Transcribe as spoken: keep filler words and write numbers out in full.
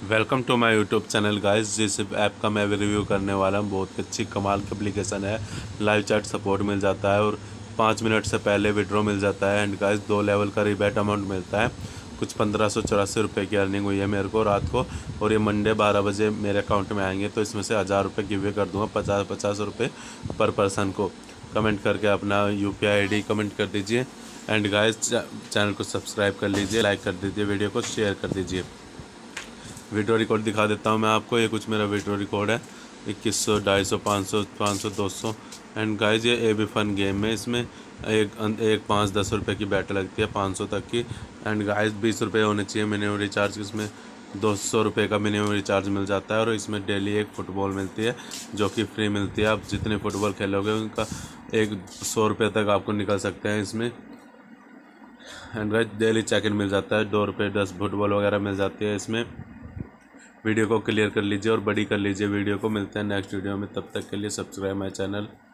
Welcome to my YouTube channel guys. जिस app का मैं रिव्यू करने वाला हूँ बहुत अच्छी कमाल की एप्लीकेशन है। लाइव चैट सपोर्ट मिल जाता है और पाँच मिनट से पहले विड्रॉ मिल जाता है। एंड गाइस दो लेवल का रिबेट अमाउंट मिलता है। कुछ पंद्रह सौ चौरासी रुपये की अर्निंग हुई है मेरे को रात को, और ये मंडे बारह बजे मेरे अकाउंट में आएंगे, तो इसमें से हज़ार रुपये गिव अवे कर दूँगा पचास पचास रुपये पर पर्सन को। कमेंट करके अपना U P I I D comment कर दीजिए। एंड गाइस चैनल को सब्सक्राइब कर लीजिए, लाइक कर दीजिए, वीडियो को शेयर कर दीजिए। वीडियो रिकॉर्ड दिखा देता हूँ मैं आपको। ये कुछ मेरा वीडियो रिकॉर्ड है, इक्कीस सौ ढाई सौ पाँच सौ पाँच सौ दो सौ। एंड गाइज ये ए बी फन गेम है, इसमें एक एक पाँच दस रुपये की बैट लगती है पाँच सौ तक की। एंड गाइज बीस रुपये होने चाहिए मिनिमम रिचार्ज, इसमें दो सौ रुपये का मिनिमम रिचार्ज मिल जाता है। और इसमें डेली एक फ़ुटबॉल मिलती है जो कि फ्री मिलती है। आप जितने फुटबॉल खेलोगे उनका एक सौ रुपये तक आपको निकल सकते हैं इसमें। And guys daily check in मिल जाता है, दो रुपये दस फुटबॉल वगैरह मिल जाती है इसमें। वीडियो को क्लियर कर लीजिए और बड़ी कर लीजिए वीडियो को। मिलते हैं नेक्स्ट वीडियो में, तब तक के लिए सब्सक्राइब माय चैनल।